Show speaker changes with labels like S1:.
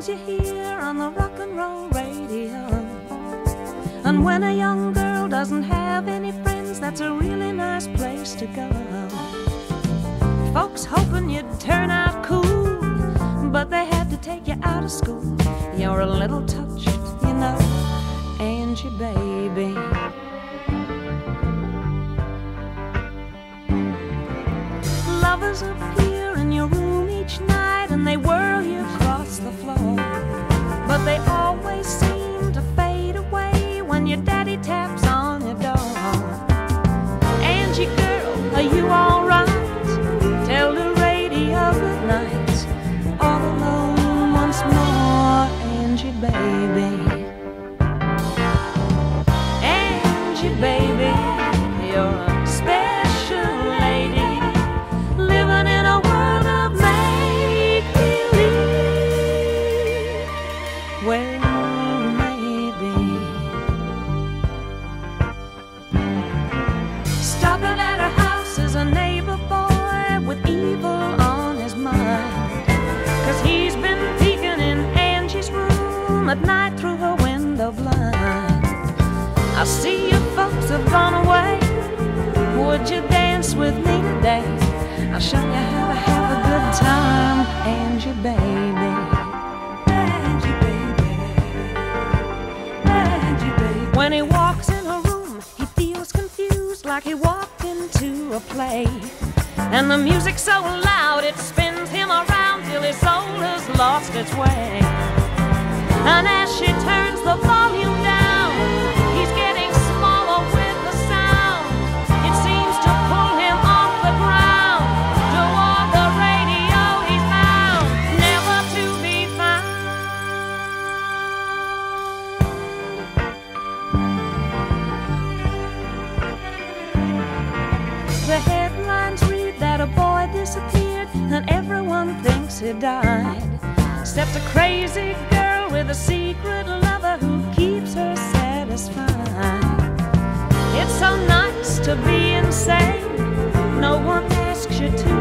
S1: songs you hear on the rock and roll radio. And when a young girl doesn't have any friends, that's a really nice place to go. Folks hoping you'd turn out cool, but they had to take you out of school. You're a little touched, you know, Angie, baby. Lovers appear in your room each night, and they whirl you across the floor, but they always seem to fade away when your daddy taps on your door. Angie girl, are you alright? Tell the radio good night, all alone once more, Angie baby. Angie baby, you're a special lady, living in a world of make-believe. Well, maybe. Stopping at her house is a neighbor boy with evil on his mind, 'cause he's been peeking in Angie's room at night through her window blind. I see you folks have gone away. Would you dance with me today? I'll show you how to have a good time, Angie baby. Angie baby, Angie baby. When he walks in her room, he feels confused, like he walked into a play. And the music's so loud it spins him around till his soul has lost its way. And as she turns the volume down, he's getting smaller with the sound. It seems to pull him off the ground toward the radio he's bound, never to be found. The headlines read that a boy disappeared and everyone thinks he died, except a crazy girl with a secret lover who keeps her satisfied. It's so nice to be insane. No one asks you to